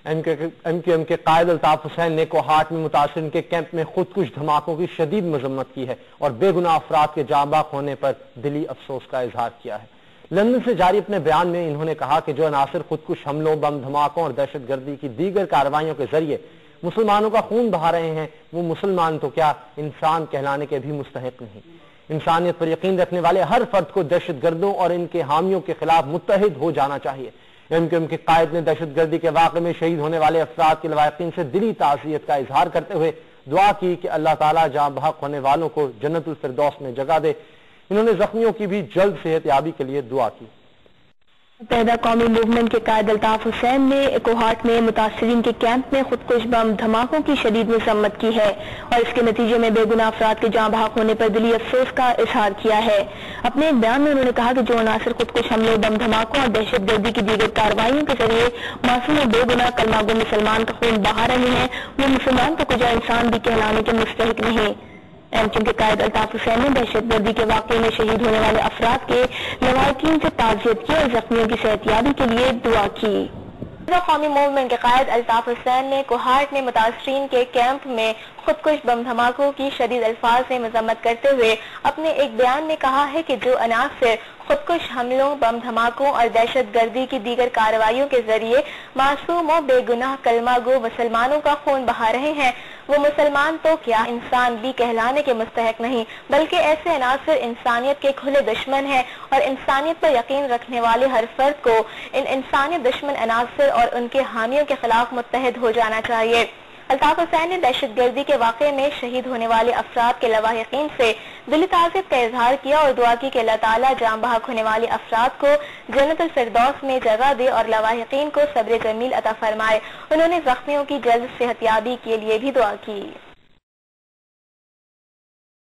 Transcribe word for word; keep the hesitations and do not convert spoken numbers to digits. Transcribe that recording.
M Q M کے قائد الطاف حسین نے کوہاٹ میں متاثرین کے کیمپ میں خودکش دھماکوں کی شدید مذمت کی ہے اور بے گناہ افراد کے جاں بحق ہونے پر دلی افسوس کا اظہار کیا ہے۔ لندن سے جاری اپنے بیان میں انہوں نے کہا کہ جو عناصر خودکش حملوں، بم دھماکوں اور دہشت گردی کی دیگر کارروائیوں کے ذریعے مسلمانوں کا خون بہا رہے ہیں، وہ مسلمان تو کیا انسان کہلانے کے بھی مستحق نہیں۔ انسانیت پر یقین رکھنے والے ہر فرد کو دہشت گردوں اور ان کے حامیوں کے خلاف متحد ہو جانا چاہیے۔ ایم کیو ایم کے قائد نے دہشت گردی کے واقعے میں شہید ہونے والے افراد کے لواحقین سے دلی تعزیت کا اظہار کرتے ہوئے دعا کی کہ اللہ تعالیٰ جاں بحق ہونے والوں کو جنت الفردوس میں جگہ دے۔ انہوں نے زخمیوں کی بھی جلد صحت یابی کے لیے دعا کی۔ متحدہ قومی موومنٹ کے قائد الطاف حسین نے کوہاٹ میں متاثرین کے کیمپ میں خودکش بم دھماکوں کی شدید مذمت کی ہے اور اس کے نتیجے میں بے گناہ افراد کے جاں بحق ہونے پر دلی افسوس کا اظہار کیا ہے۔ اپنے ایک بیان میں انہوں نے کہا کہ جو عناصر خودکش حملوں، بم دھماکوں اور دہشت گردی کی دیگر کارروائیوں کے ذریعے معصوم و بے گناہ کلمہ گو مسلمان کا خون بہا رہے ہیں، وہ مسلمان تو کجا انسان بھی کہلانے کے مستحق نہیں۔ ایم کیو ایم کے قائد الطاف حسین نے دہشت گردی کے واقعے میں شہید ہونے والے افراد کے لواحقین سے تعزیت کی اور زخمیوں کی صحت یابی کے لیے دعا کی۔ قومی موومنٹ کے قائد الطاف حسین نے کوہاٹ میں متاثرین کے کیمپ میں خودکش بم دھماکوں کی شدید الفاظ سے مذمت کرتے ہوئے اپنے ایک بیان میں کہا ہے کہ جو عناصر خودکش حملوں، بم دھماکوں اور دہشت گردی کی دیگر کارروائیوں کے ذریعے معصوم و بے گناہ کلمہ گو مسلمانوں کا خون بہا رہے ہیں، وہ مسلمان تو کیا انسان بھی کہلانے کے مستحق نہیں، بلکہ ایسے عناصر انسانیت کے کھلے دشمن ہیں اور انسانیت پر یقین رکھنے والے ہر فرد کو ان انسانیت دشمن عناصر اور ان کے حامیوں کے خلاف متحد ہو جانا چاہیے۔ الطاف حسین نے دہشت گردی کے واقعے میں شہید ہونے والے افراد کے لواحقین سے دلی تعزیت کا اظہار کیا اور دعا کی کہ اللہ تعالیٰ جاں بحق ہونے والے افراد کو جنت الفردوس میں جگہ دے اور لواحقین کو صبر جمیل عطا فرمائے۔ انہوں نے زخمیوں کی جلد صحت یابی کے لیے بھی دعا کی۔